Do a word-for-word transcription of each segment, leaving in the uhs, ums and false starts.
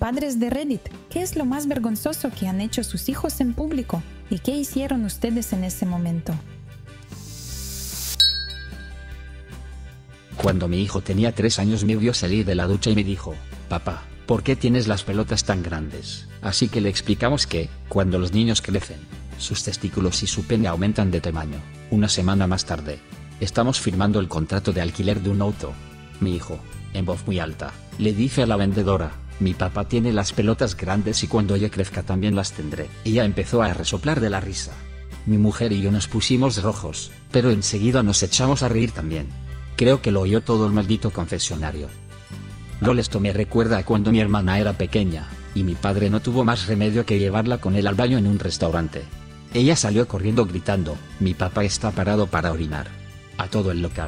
padres de Reddit, ¿qué es lo más vergonzoso que han hecho sus hijos en público? ¿Y qué hicieron ustedes en ese momento? Cuando mi hijo tenía tres años me vio salir de la ducha y me dijo: papá, ¿por qué tienes las pelotas tan grandes? Así que le explicamos que, cuando los niños crecen, sus testículos y su pene aumentan de tamaño. Una semana más tarde, estamos firmando el contrato de alquiler de un auto. Mi hijo, en voz muy alta, le dice a la vendedora: mi papá tiene las pelotas grandes y cuando yo crezca también las tendré. Ella empezó a resoplar de la risa. Mi mujer y yo nos pusimos rojos, pero enseguida nos echamos a reír también. Creo que lo oyó todo el maldito confesionario. Lol, esto me recuerda a cuando mi hermana era pequeña, y mi padre no tuvo más remedio que llevarla con él al baño en un restaurante. Ella salió corriendo gritando: mi papá está parado para orinar. A todo el local.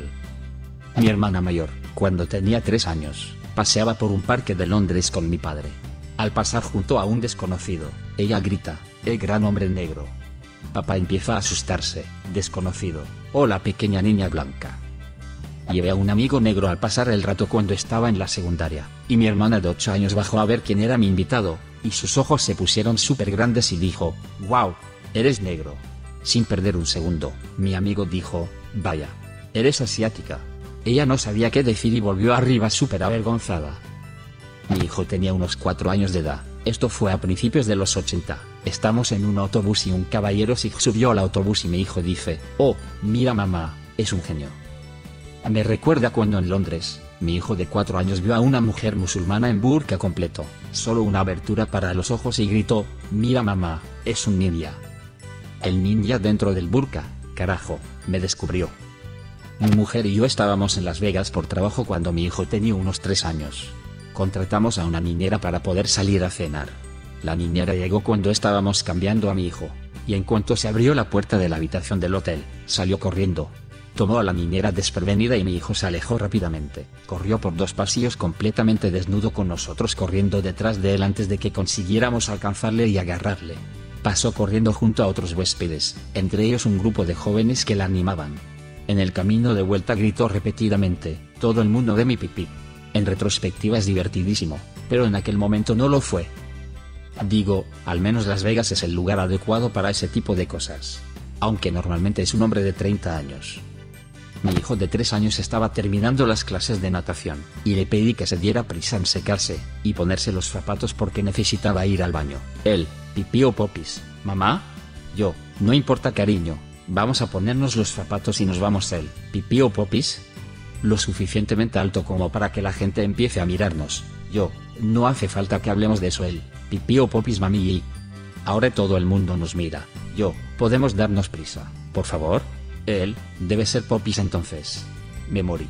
Mi hermana mayor, cuando tenía tres años, paseaba por un parque de Londres con mi padre. Al pasar junto a un desconocido, ella grita: el gran hombre negro. Papá empieza a asustarse: desconocido, o la pequeña niña blanca. Llevé a un amigo negro al pasar el rato cuando estaba en la secundaria, y mi hermana de ocho años bajó a ver quién era mi invitado, y sus ojos se pusieron súper grandes y dijo: wow, eres negro. Sin perder un segundo, mi amigo dijo: vaya, eres asiática. Ella no sabía qué decir y volvió arriba súper avergonzada. Mi hijo tenía unos cuatro años de edad, esto fue a principios de los ochenta, estamos en un autobús y un caballero se subió al autobús y mi hijo dice: oh, mira mamá, es un genio. Me recuerda cuando en Londres, mi hijo de cuatro años vio a una mujer musulmana en burka completo, solo una abertura para los ojos y gritó: mira mamá, es un ninja. El ninja dentro del burka, carajo, me descubrió. Mi mujer y yo estábamos en Las Vegas por trabajo cuando mi hijo tenía unos tres años. Contratamos a una niñera para poder salir a cenar. La niñera llegó cuando estábamos cambiando a mi hijo, y en cuanto se abrió la puerta de la habitación del hotel, salió corriendo. Tomó a la niñera desprevenida y mi hijo se alejó rápidamente. Corrió por dos pasillos completamente desnudo con nosotros corriendo detrás de él antes de que consiguiéramos alcanzarle y agarrarle. Pasó corriendo junto a otros huéspedes, entre ellos un grupo de jóvenes que la animaban. En el camino de vuelta gritó repetidamente: todo el mundo ve mi pipí. En retrospectiva es divertidísimo, pero en aquel momento no lo fue. Digo, al menos Las Vegas es el lugar adecuado para ese tipo de cosas. Aunque normalmente es un hombre de treinta años. Mi hijo de tres años estaba terminando las clases de natación, y le pedí que se diera prisa en secarse, y ponerse los zapatos porque necesitaba ir al baño. Él: pipí o popis, mamá. Yo: no importa cariño, vamos a ponernos los zapatos y nos vamos. Él: pipí o popis. Lo suficientemente alto como para que la gente empiece a mirarnos. Yo: no hace falta que hablemos de eso. Él: pipí o popis mami. Y ahora todo el mundo nos mira. Yo: podemos darnos prisa, por favor. Él: debe ser popis entonces. Me morí.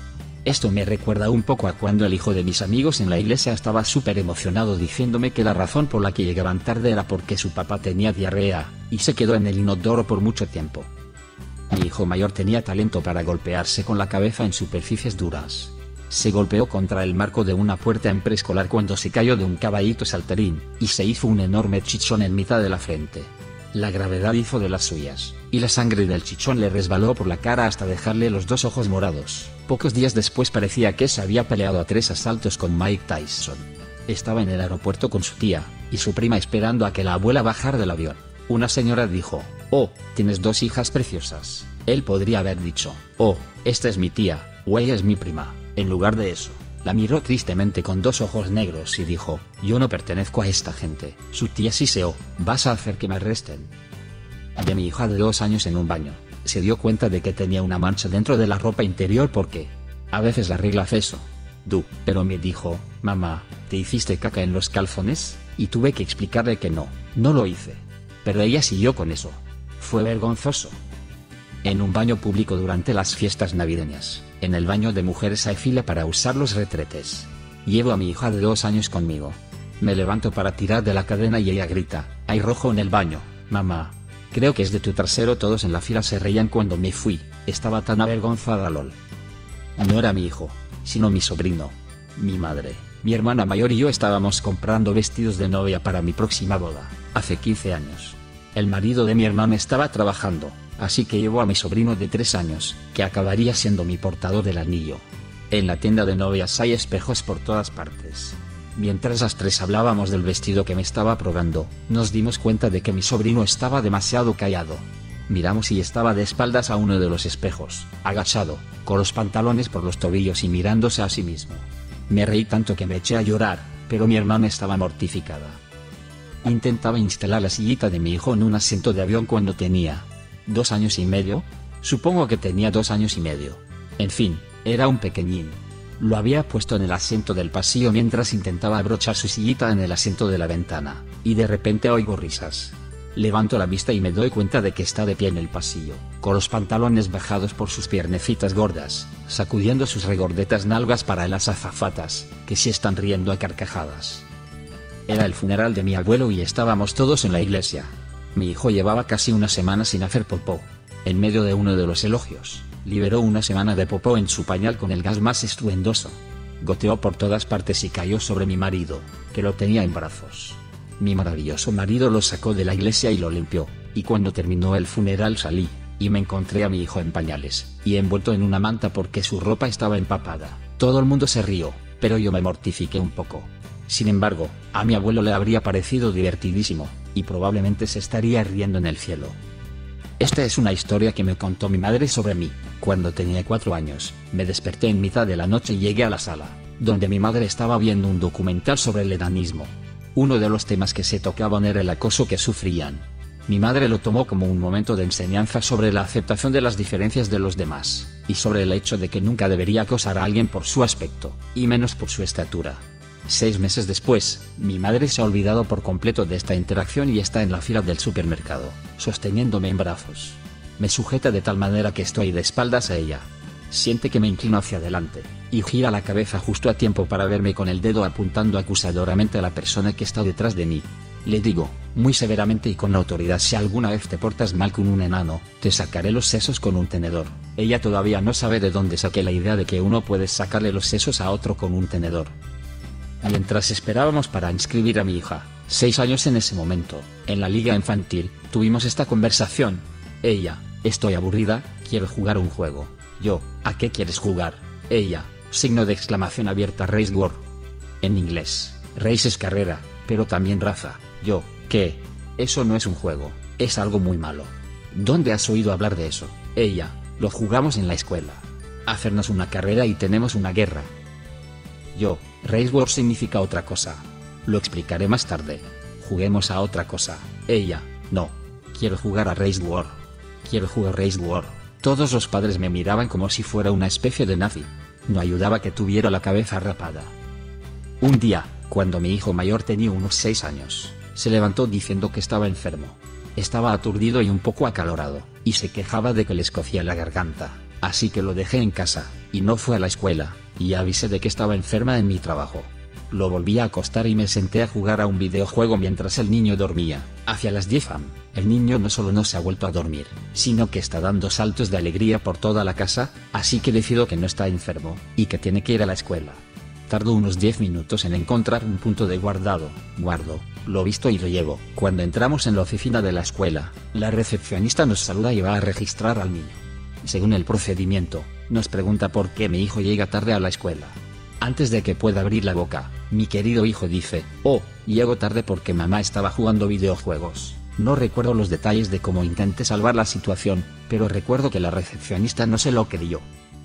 Esto me recuerda un poco a cuando el hijo de mis amigos en la iglesia estaba súper emocionado diciéndome que la razón por la que llegaban tarde era porque su papá tenía diarrea, y se quedó en el inodoro por mucho tiempo. Mi hijo mayor tenía talento para golpearse con la cabeza en superficies duras. Se golpeó contra el marco de una puerta en preescolar cuando se cayó de un caballito saltarín, y se hizo un enorme chichón en mitad de la frente. La gravedad hizo de las suyas, y la sangre del chichón le resbaló por la cara hasta dejarle los dos ojos morados. Pocos días después parecía que se había peleado a tres asaltos con Mike Tyson. Estaba en el aeropuerto con su tía, y su prima esperando a que la abuela bajara del avión. Una señora dijo: oh, tienes dos hijas preciosas. Él podría haber dicho: oh, esta es mi tía, o ella es mi prima. En lugar de eso, la miró tristemente con dos ojos negros y dijo: yo no pertenezco a esta gente. Su tía siseó: vas a hacer que me arresten. De mi hija de dos años en un baño, se dio cuenta de que tenía una mancha dentro de la ropa interior porque a veces la regla hace eso. Du, pero me dijo: mamá, ¿te hiciste caca en los calzones? Y tuve que explicarle que no, no lo hice. Pero ella siguió con eso. Fue vergonzoso. En un baño público durante las fiestas navideñas, en el baño de mujeres hay fila para usar los retretes. Llevo a mi hija de dos años conmigo. Me levanto para tirar de la cadena y ella grita: hay rojo en el baño, mamá. Creo que es de tu trasero. Todos en la fila se reían cuando me fui, estaba tan avergonzada. Lol. No era mi hijo, sino mi sobrino. Mi madre, mi hermana mayor y yo estábamos comprando vestidos de novia para mi próxima boda, hace quince años. El marido de mi hermana estaba trabajando, así que llevó a mi sobrino de tres años, que acabaría siendo mi portador del anillo. En la tienda de novias hay espejos por todas partes. Mientras las tres hablábamos del vestido que me estaba probando, nos dimos cuenta de que mi sobrino estaba demasiado callado. Miramos y estaba de espaldas a uno de los espejos, agachado, con los pantalones por los tobillos y mirándose a sí mismo. Me reí tanto que me eché a llorar, pero mi hermana estaba mortificada. Intentaba instalar la sillita de mi hijo en un asiento de avión cuando tenía dos años y medio. Supongo que tenía dos años y medio. En fin, era un pequeñín. Lo había puesto en el asiento del pasillo mientras intentaba abrochar su sillita en el asiento de la ventana, y de repente oigo risas. Levanto la vista y me doy cuenta de que está de pie en el pasillo, con los pantalones bajados por sus piernecitas gordas, sacudiendo sus regordetas nalgas para las azafatas, que se están riendo a carcajadas. Era el funeral de mi abuelo y estábamos todos en la iglesia. Mi hijo llevaba casi una semana sin hacer popó. En medio de uno de los elogios, liberó una semana de popó en su pañal con el gas más estruendoso. Goteó por todas partes y cayó sobre mi marido, que lo tenía en brazos. Mi maravilloso marido lo sacó de la iglesia y lo limpió, y cuando terminó el funeral salí, y me encontré a mi hijo en pañales, y envuelto en una manta porque su ropa estaba empapada. Todo el mundo se rió, pero yo me mortifiqué un poco. Sin embargo, a mi abuelo le habría parecido divertidísimo, y probablemente se estaría riendo en el cielo. Esta es una historia que me contó mi madre sobre mí. Cuando tenía cuatro años, me desperté en mitad de la noche y llegué a la sala, donde mi madre estaba viendo un documental sobre el enanismo. Uno de los temas que se tocaban era el acoso que sufrían. Mi madre lo tomó como un momento de enseñanza sobre la aceptación de las diferencias de los demás, y sobre el hecho de que nunca debería acosar a alguien por su aspecto, y menos por su estatura. Seis meses después, mi madre se ha olvidado por completo de esta interacción y está en la fila del supermercado, sosteniéndome en brazos. Me sujeta de tal manera que estoy de espaldas a ella. Siente que me inclino hacia adelante, y gira la cabeza justo a tiempo para verme con el dedo apuntando acusadoramente a la persona que está detrás de mí. Le digo, muy severamente y con autoridad: si alguna vez te portas mal con un enano, te sacaré los sesos con un tenedor. Ella todavía no sabe de dónde saqué la idea de que uno puede sacarle los sesos a otro con un tenedor. Mientras esperábamos para inscribir a mi hija, seis años en ese momento, en la liga infantil, tuvimos esta conversación. Ella: estoy aburrida, quiero jugar un juego. Yo: ¿a qué quieres jugar? Ella: signo de exclamación abierta, Race War. En inglés, race es carrera, pero también raza. Yo: ¿qué? Eso no es un juego, es algo muy malo. ¿Dónde has oído hablar de eso? Ella: lo jugamos en la escuela. Hacernos una carrera y tenemos una guerra. Yo: Race War significa otra cosa. Lo explicaré más tarde. Juguemos a otra cosa. Ella: no. Quiero jugar a Race War. Quiero jugar Race War. Todos los padres me miraban como si fuera una especie de nazi. No ayudaba que tuviera la cabeza rapada. Un día, cuando mi hijo mayor tenía unos seis años, se levantó diciendo que estaba enfermo. Estaba aturdido y un poco acalorado, y se quejaba de que le escocía la garganta. Así que lo dejé en casa, y no fue a la escuela, y avisé de que estaba enferma en mi trabajo. Lo volví a acostar y me senté a jugar a un videojuego mientras el niño dormía. Hacia las diez am, el niño no solo no se ha vuelto a dormir, sino que está dando saltos de alegría por toda la casa, así que decido que no está enfermo, y que tiene que ir a la escuela. Tardo unos diez minutos en encontrar un punto de guardado. Guardo, lo visto y lo llevo. Cuando entramos en la oficina de la escuela, la recepcionista nos saluda y va a registrar al niño. Según el procedimiento, nos pregunta por qué mi hijo llega tarde a la escuela. Antes de que pueda abrir la boca, mi querido hijo dice: oh, llego tarde porque mamá estaba jugando videojuegos. No recuerdo los detalles de cómo intenté salvar la situación, pero recuerdo que la recepcionista no se lo creyó.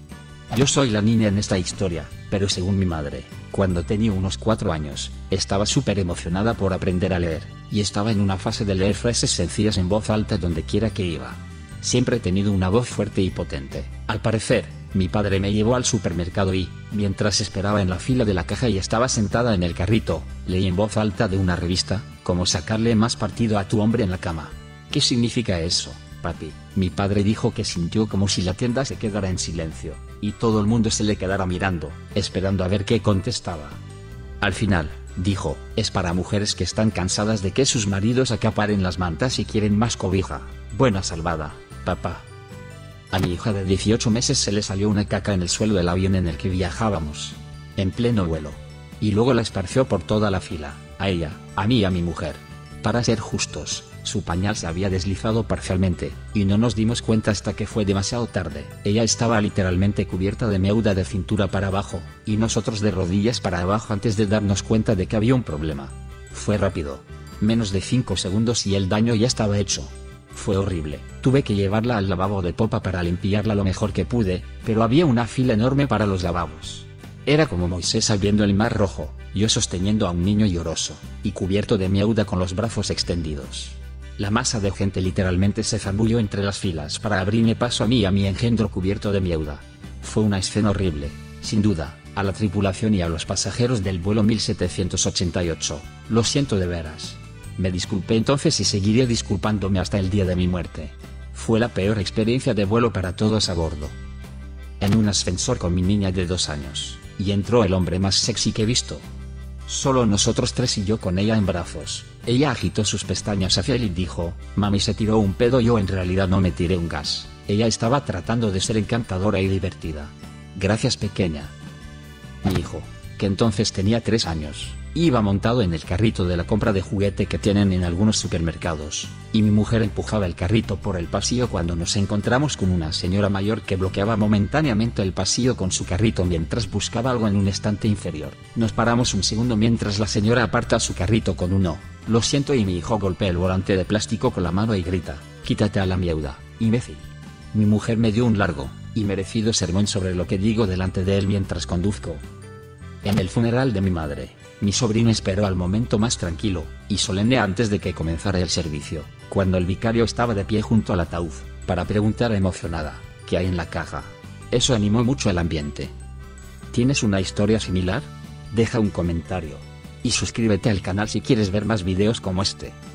Yo soy la niña en esta historia, pero según mi madre, cuando tenía unos cuatro años, estaba súper emocionada por aprender a leer, y estaba en una fase de leer frases sencillas en voz alta donde quiera que iba. Siempre he tenido una voz fuerte y potente. Al parecer, mi padre me llevó al supermercado y, mientras esperaba en la fila de la caja y estaba sentada en el carrito, leí en voz alta de una revista: cómo sacarle más partido a tu hombre en la cama. ¿Qué significa eso, papi? Mi padre dijo que sintió como si la tienda se quedara en silencio, y todo el mundo se le quedara mirando, esperando a ver qué contestaba. Al final, dijo: es para mujeres que están cansadas de que sus maridos acaparen las mantas y quieren más cobija. Buena salvada, papá. A mi hija de dieciocho meses se le salió una caca en el suelo del avión en el que viajábamos, en pleno vuelo, y luego la esparció por toda la fila, a ella, a mí y a mi mujer. Para ser justos, Su pañal se había deslizado parcialmente, y no nos dimos cuenta hasta que fue demasiado tarde. Ella estaba literalmente cubierta de miauda de cintura para abajo, y nosotros de rodillas para abajo antes de darnos cuenta de que había un problema. Fue rápido. Menos de cinco segundos y el daño ya estaba hecho. Fue horrible. Tuve que llevarla al lavabo de popa para limpiarla lo mejor que pude, pero había una fila enorme para los lavabos. Era como Moisés abriendo el mar rojo, yo sosteniendo a un niño lloroso, y cubierto de miauda con los brazos extendidos. La masa de gente literalmente se zambulló entre las filas para abrirme paso a mí y a mi engendro cubierto de miauda. Fue una escena horrible, sin duda, a la tripulación y a los pasajeros del vuelo mil setecientos ochenta y ocho, lo siento de veras. Me disculpé entonces y seguiré disculpándome hasta el día de mi muerte. Fue la peor experiencia de vuelo para todos a bordo. En un ascensor con mi niña de dos años, y entró el hombre más sexy que he visto. Solo nosotros tres y yo con ella en brazos. Ella agitó sus pestañas hacia él y dijo, mami se tiró un pedo. Yo en realidad no me tiré un gas. Ella estaba tratando de ser encantadora y divertida. Gracias pequeña. Mi hijo, que entonces tenía tres años, iba montado en el carrito de la compra de juguete que tienen en algunos supermercados, y mi mujer empujaba el carrito por el pasillo cuando nos encontramos con una señora mayor que bloqueaba momentáneamente el pasillo con su carrito mientras buscaba algo en un estante inferior. Nos paramos un segundo mientras la señora aparta su carrito con un no, lo siento, y mi hijo golpea el volante de plástico con la mano y grita, quítate a la miauda, imbécil. Mi mujer me dio un largo y merecido sermón sobre lo que digo delante de él mientras conduzco. En el funeral de mi madre, mi sobrino esperó al momento más tranquilo y solemne antes de que comenzara el servicio, cuando el vicario estaba de pie junto al ataúd, para preguntar emocionada, ¿qué hay en la caja? Eso animó mucho el ambiente. ¿Tienes una historia similar? Deja un comentario. Y suscríbete al canal si quieres ver más videos como este.